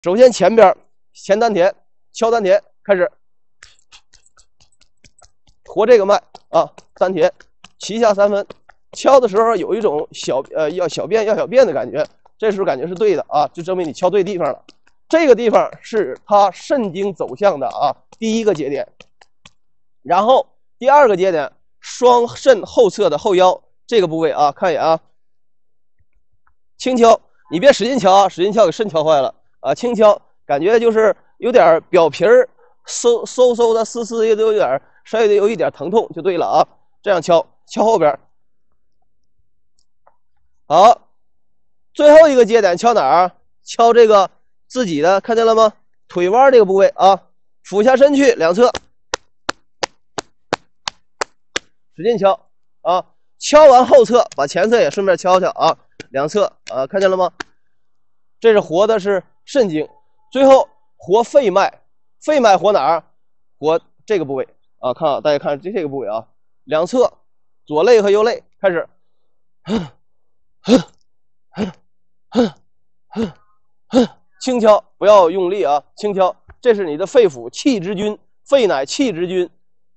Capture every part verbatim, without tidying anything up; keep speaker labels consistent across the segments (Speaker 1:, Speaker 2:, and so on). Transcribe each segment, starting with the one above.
Speaker 1: 首先前边前丹田敲丹田，开始活这个脉啊，丹田脐下三分，敲的时候有一种小呃要小便要小便的感觉，这时候感觉是对的啊，就证明你敲对地方了。这个地方是它肾经走向的啊第一个节点，然后第二个节点双肾后侧的后腰这个部位啊，看一眼啊，轻敲，你别使劲敲啊，使劲敲给肾敲坏了啊，轻敲，感觉就是有点表皮儿嗖嗖嗖的丝丝也都有点稍微有一点疼痛就对了啊，这样敲敲后边。好，最后一个节点敲哪儿？敲这个自己的，看见了吗？腿弯这个部位啊，俯下身去，两侧使劲敲啊，敲完后侧，把前侧也顺便敲敲啊，两侧啊，看见了吗？这是活的是肾经，最后活肺脉，肺脉活哪儿？活这个部位啊，看啊，大家看这这个部位啊，两侧左肋和右肋开始。轻敲，不要用力啊，轻敲，这是你的肺腑气之君，肺乃气之君。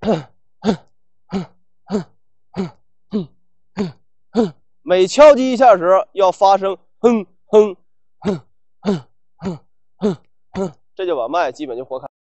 Speaker 1: 每敲击一下时要发生哼哼哼哼哼哼哼，这就把脉基本就活开。